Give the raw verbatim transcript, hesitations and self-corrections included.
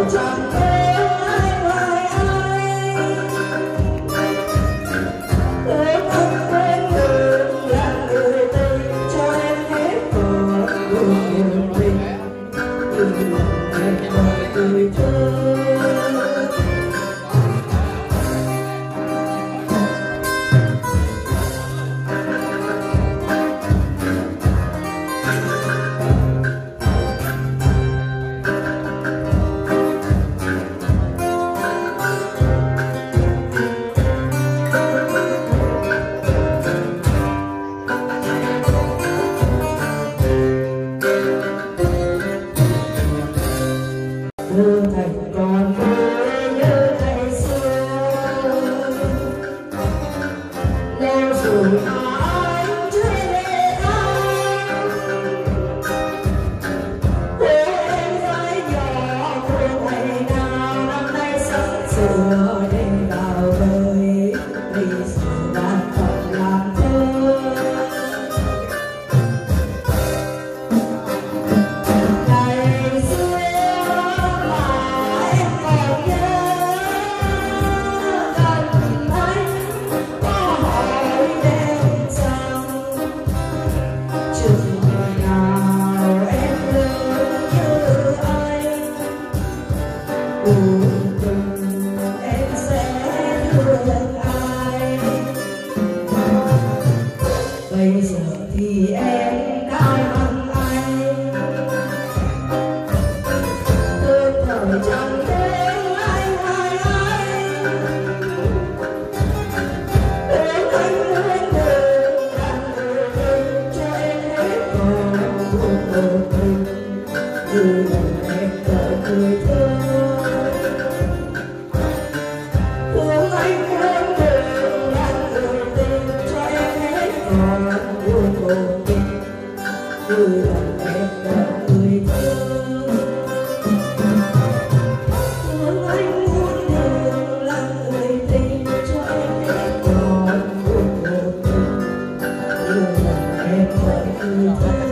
Bây giờ thì em đã mang anh, tôi thở chẳng đến anh hai anh, đến anh lên đường làm người thân cho em hết còn cuộc đời mình, như lần em đợi người thương thương anh lên đường làm người tình cho em hết còn cuộc đời mình, như lần em đợi người thương thương anh muôn đường làm người tình cho em hết còn cuộc đời mình, như lần em đợi người thương.